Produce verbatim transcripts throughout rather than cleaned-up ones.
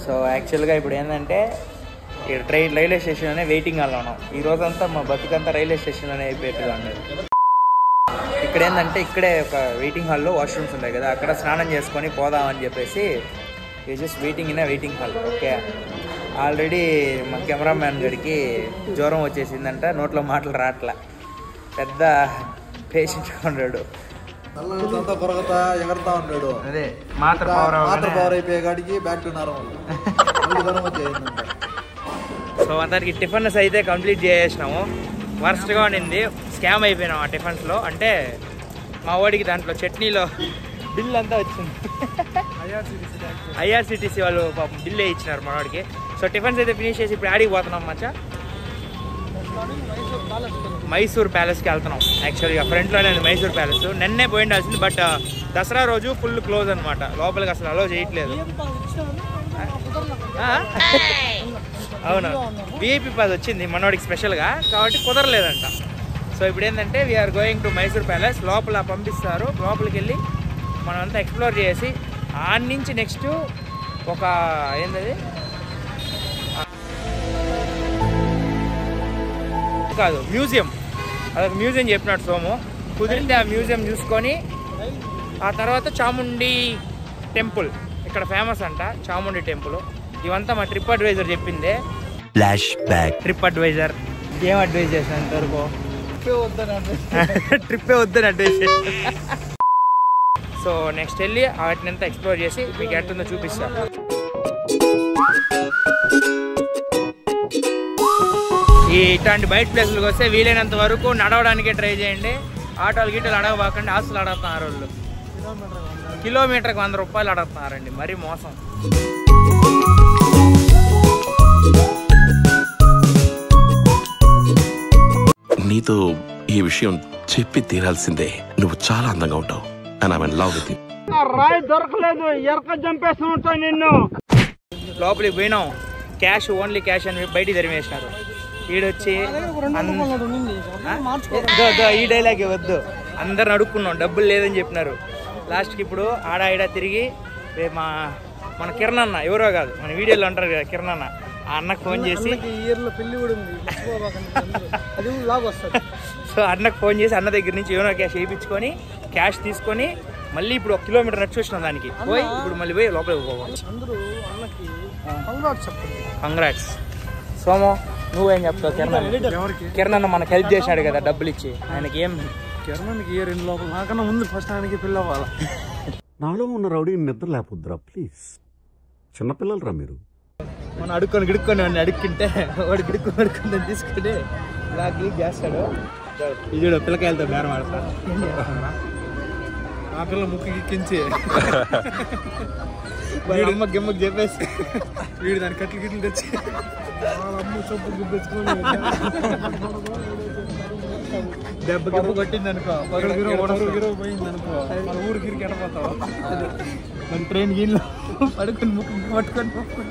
So యాక్చువల్గా ఇప్పుడు ఏంటంటే ఇక్కడ ట్రైన్ రైల్వే స్టేషన్లోనే వెయిటింగ్ హాల్లో ఉన్నాం. ఈ రోజంతా మా బతుకంతా రైల్వే స్టేషన్లోనే అయిపోయేట్టుగా ఉండేది. ఇక్కడ ఏంటంటే ఇక్కడే ఒక వెయిటింగ్ హాల్లో వాష్రూమ్స్ ఉంటాయి కదా, అక్కడ స్నానం చేసుకొని పోదామని చెప్పేసి you just waiting in waiting hall. Okay, already మా కెమెరామ్యాన్ గడికి జ్వరం వచ్చేసిందంట, నోట్లో మాటలు రాట్లా, పెద్ద పేషెంట్గా ఉన్నాడు. ఎగరతా ఉన్నాడు. అదే మాత్ర పవర్ మాత్ర పవర్ అయిపోయే కాడికి బ్యాక్ టు నార్మల్. సో అతనికి టిఫిన్స్ అయితే కంప్లీట్ చేసేసినాము. వర్స్ట్గా ఉండింది, స్కామ్ అయిపోయినాం ఆ టిఫిన్స్లో. అంటే మా వాడికి దాంట్లో చట్నీలో బిల్ అంతా వచ్చింది. ఐఆర్సిటీసీ వాళ్ళు పాపం బిల్లే ఇచ్చినారు మా వాడికి. సో టిఫిన్స్ అయితే ఫినిష్ చేసి ఇప్పుడు ఆడికి పోతున్నాం మచ్చా, మైసూర్ ప్యాలెస్కి వెళ్తున్నాం. యాక్చువల్గా ఫ్రంట్లోనే మైసూర్ ప్యాలెస్. నిన్నే పోయి ఉండాల్సింది, బట్ దసరా రోజు ఫుల్ క్లోజ్ అనమాట, లోపలికి అసలు అలో చేయట్లేదు. అవును, విఐపి పాస్ వచ్చింది మనోడికి స్పెషల్గా, కాబట్టి కుదరలేదంట. సో ఇప్పుడు ఏంటంటే we are going to Mysore palace. లోపల పంపిస్తారు, లోపలికి వెళ్ళి మనం అంతా ఎక్స్ప్లోర్ చేసి ఆడి నుంచి నెక్స్ట్ ఒక ఏంటది కాదు మ్యూజియం, అదొక మ్యూజియం చెప్పినట్టు సోము. కుదిరితే ఆ మ్యూజియం చూసుకొని ఆ తర్వాత చాముండి టెంపుల్ ఇక్కడ ఫేమస్ అంట, చాముండి టెంపుల్. ఇవంతా మా ట్రిప్ అడ్వైజర్ చెప్పిందే. Flash back. ట్రిప్ అడ్వైజర్ ఏం అడ్వైజ్ చేశాను ఇంతవరకు? ట్రిప్పే వద్దని అడ్వైజ్ చేశాను. సో నెక్స్ట్ వెళ్ళి వాటిని అంతా ఎక్స్ప్లోర్ చేసి మీకు ఎట్టుందో చూపిస్తాను. ఈ ఇట్లాంటి బయట ప్లేసులకు వస్తే వీలైనంత వరకు నడవడానికే ట్రై చేయండి. ఆటోలు గిట్టలు అడగబాకండి, ఆస్తులు అడుగుతున్నారు వాళ్ళు. కిలోమీటర్కి వంద రూపాయలు అడుగుతున్నారండి, మరీ మోసం. నీతో ఈ విషయం చెప్పి తీరాల్సిందే. నువ్వు చాలా అందంగా ఉంటావు. దొరకలేదు, ఎరక చంపేస్తూ ఉంటావు నిన్ను. లోపలికి పోయినాం, క్యాష్ ఓన్లీ క్యాష్ అని బయటికి తరిమేసినారు. ఈడొచ్చి ఈ డైలాగ్ వద్దు, అందరు అడుక్కున్నాం, డబ్బులు లేదని చెప్పినారు. లాస్ట్కి ఇప్పుడు ఆడ ఈడ తిరిగి మా మన కిరణ్ అన్న, ఎవరో కాదు మన వీడియోలో అంటారు కదా కిరణ్ అన్న, ఆ అన్నకు ఫోన్ చేసి సో అన్నకు ఫోన్ చేసి అన్న దగ్గర నుంచి ఏమో క్యాష్ వేయించుకొని క్యాష్ తీసుకొని మళ్ళీ ఇప్పుడు ఒక కిలోమీటర్ నడిచి వచ్చినాం దానికి పోయి. ఇప్పుడు మళ్ళీ పోయి లోపలికి పోవాలి. కంగ్రాట్స్ సోమో, నువ్వేం చెప్తావు? కిరణ్ కిరణ్ అన్న మనకు హెల్ప్ చేశాడు కదా డబ్బులు ఇచ్చి, ఆయనకి ఏం కిరణ్కి ఏ రెండు లోపల నాకన్నా ముందు ఫస్ట్ ఆయనకి పిల్ల అవ్వాలి. నాలో ఉన్న రౌడీ నిద్ర లేకపోద్దురా ప్లీజ్. చిన్నపిల్లలు రా మీరు. మనం అడుక్కొని గిడుక్కొని వాడిని అడుక్కుంటే వాడు గిడుక్కొని అడుక్కొని తీసుకుంటే ఇలా క్లీన్ చేస్తాడు. ఇది పిల్లకాయలతో బేరం ఆడతాడు. ఆ పిల్ల ముక్కు గిక్కించి అమ్మ గిమ్మకి చెప్పేసి వీడు దాని కట్లు గిట్లు తెచ్చి అమ్మ చొప్పు గుప్పించుకొని దెబ్బ దెబ్బ కొట్టింది అనుకో, పోయింది అనుకో, మన ఊరు గిరికి ఎడపోతావు. మన ట్రైన్ గీళ్ళు పడుకొని ముక్కు పట్టుకొని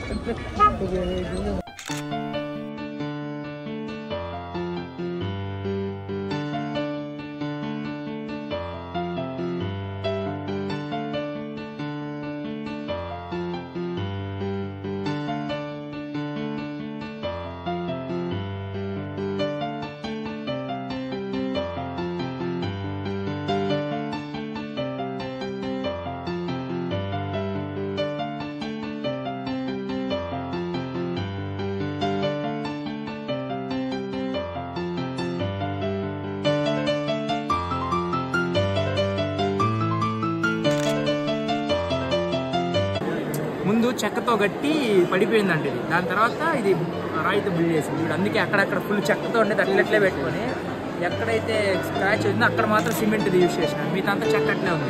ముందు చెక్కతో గట్టి పడిపోయిందండి ఇది. దాని తర్వాత ఇది రాయితో బిల్డ్ చేసింది ఇప్పుడు. అందుకే అక్కడక్కడ ఫుల్ చెక్కతో ఉండేది అట్లట్లే పెట్టుకొని, ఎక్కడైతే స్క్రాచ్ వచ్చిందో అక్కడ మాత్రం సిమెంట్ యూజ్ చేసినాను, మిగతా అంతా చెక్క అట్లే ఉంది.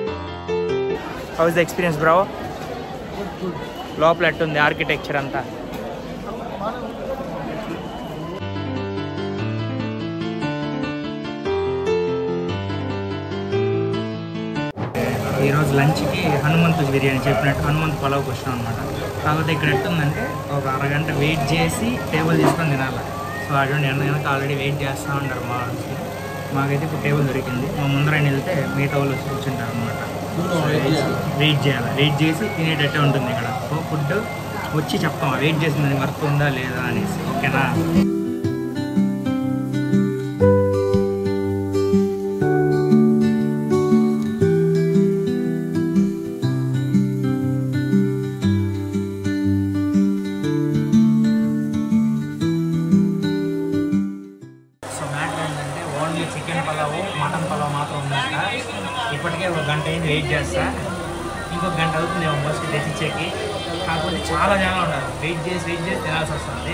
How's the experience bro? లోపల ఎట్టుంది ఆర్కిటెక్చర్ అంతా? ఈరోజు లంచ్కి హనుమంతు బిర్యానీ చెప్పినట్టు హనుమంతు పలావ్కి వచ్చినాం అనమాట. కాకపోతే ఇక్కడ ఎట్టుందంటే ఒక అరగంట వెయిట్ చేసి టేబుల్ తీసుకొని తినాలి. సో అటువంటి ఎన్న వెనక ఆల్రెడీ వెయిట్ చేస్తూ ఉంటారు మా వాళ్ళకి. మాకైతే ఇప్పుడు టేబుల్ దొరికింది. మా ముందరైన వెళ్తే మిగతా వాళ్ళు వచ్చి కూర్చుంటారు అనమాట. వెయిట్ చేయాలి, వెయిట్ చేసి తినేటట్టే ఉంటుంది ఇక్కడ. సో ఫుడ్ వచ్చి చెప్తాం వెయిట్ చేసిందని వర్క్ ఉందా లేదా అనేసి. ఓకేనా? చికెన్ పలావ్ మటన్ పలావ్ మాత్రం ఉందంట. ఇప్పటికే ఒక గంట అయింది వెయిట్ చేస్తా. ఇంకొక గంట అవుతుంది బస్కి తెచ్చిచ్చేకి. కాకపోతే చాలా చాలా ఉన్నారు, వెయిట్ చేసి వెయిట్ చేసి తినాల్సి వస్తుంది.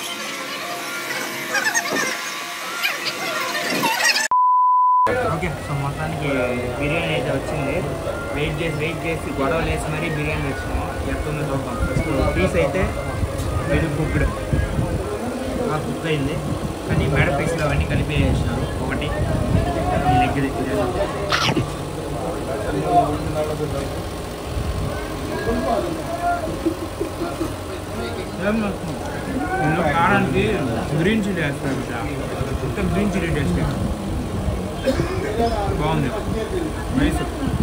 ఓకే, సో మొత్తానికి బిర్యానీ అయితే వచ్చింది. వెయిట్ చేసి వెయిట్ చేసి గొడవలు వేసి మరీ బిర్యానీ తెచ్చినాము. ఎత్తుందో చూద్దాం. ఫస్ట్ పీస్ అయితే వెరీ కుక్డ్, బాగా కుక్ అయింది. కానీ మేడ పీసులు అవన్నీ కలిపి వేసినారు. ఒకటి లెగ్ కారానికి గ్రీన్ చిల్లీ వేస్తారు. మొత్తం గ్రీన్ చిల్లీ టేస్ట్ బాగుంది, నైస్.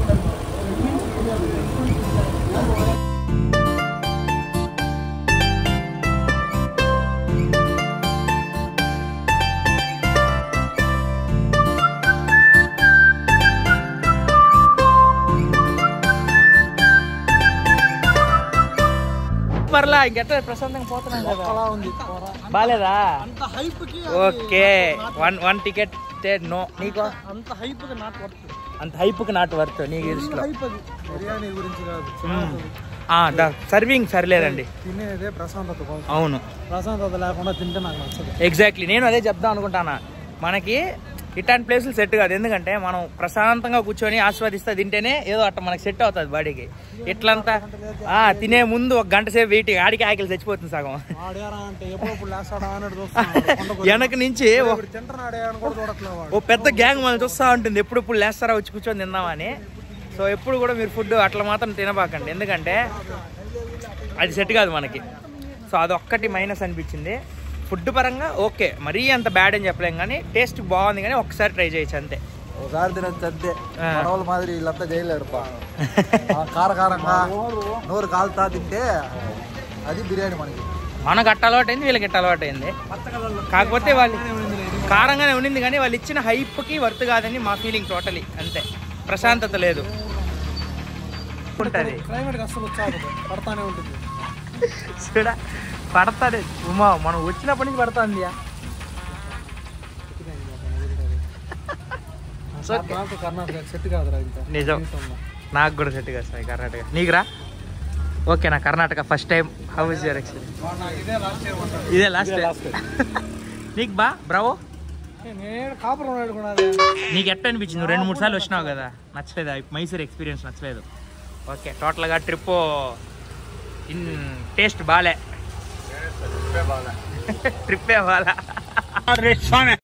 పర్లా ఇంకెట్లా ప్రశాంతంగా పోతున్నాం కదా. బాలేదా? Okay, one one ticket no. నీకు అంత హైప్ నాట్ వర్త్, అంత హైప్కి నాట్ వర్త్ నీకు ఇష్టం. బిర్యానీ గురించి కాదు, సర్వింగ్ సరిలేదండి. తినేదే ప్రశాంతత. అవును, ప్రశాంతత లేకుండా తింటే నాకు నచ్చదు. ఎగ్జాక్ట్లీ, నేను అదే చెప్దాం అనుకుంటానా. మనకి ఇట్లాంటి ప్లేసులు సెట్ కాదు. ఎందుకంటే మనం ప్రశాంతంగా కూర్చొని ఆస్వాదిస్తే తింటేనే ఏదో అట్లా మనకి సెట్ అవుతుంది బాడీకి. ఇట్లంతా తినే ముందు ఒక గంట సేపు వెయిట్, ఆడికి ఆకలి చచ్చిపోతుంది సగం. వెనక నుంచి ఓ పెద్ద గ్యాంగ్ మనం చూస్తూ ఉంటుంది, ఎప్పుడు ఇప్పుడు లేస్తారా వచ్చి కూర్చొని తిందామని. సో ఎప్పుడు కూడా మీరు ఫుడ్ అట్లా మాత్రం తినబాకండి, ఎందుకంటే అది సెట్ కాదు మనకి. సో అదొక్కటి మైనస్ అనిపించింది. ఫుడ్ పరంగా ఓకే, మరీ అంత బ్యాడ్ అని చెప్పలేం, కానీ టేస్ట్ బాగుంది. కానీ ఒకసారి ట్రై చేయొచ్చు అంతే. ఒకసారి తినొచ్చు అంతే. మనోళ్ళ మాదిరి వీళ్ళంతా చేయలేరు. కారకారంగా నోరు కాలుతా తింటే అది బిర్యానీ. మనకి మనకు అట్ట అలవాటు అయింది, వీళ్ళకి ఎట్ట అలవాటు అయింది. కాకపోతే వాళ్ళు కారంగానే ఉండింది, కానీ వాళ్ళు ఇచ్చిన హైప్కి వర్త్ కాదని మా ఫీలింగ్ టోటలీ. అంతే, ప్రశాంతత లేదు. ఉంటుంది క్లైమేట్ అసలు పడతానే ఉంటుంది. చూడ పడతాది ఉమా, మనం వచ్చినప్పటి నుంచి పడుతుంది. కర్ణాటక సెట్ కాదురా, నిజం, నాకు కూడా సెట్ కాదు కర్ణాటక. నీకు రా? ఓకే, నా Karnataka first time. How is your experience? ఇదే లాస్ట్ నీకు బా బ్రావో. నీకు ఎట్ట అనిపించింది? రెండు మూడు సార్లు వచ్చినావు కదా, నచ్చలేదా మైసూర్ ఎక్స్పీరియన్స్? నచ్చలేదు. ఓకే, టోటల్గా ట్రిప్ ఇన్ టేస్ట్ బాలే, ట్రిప్పే బాగా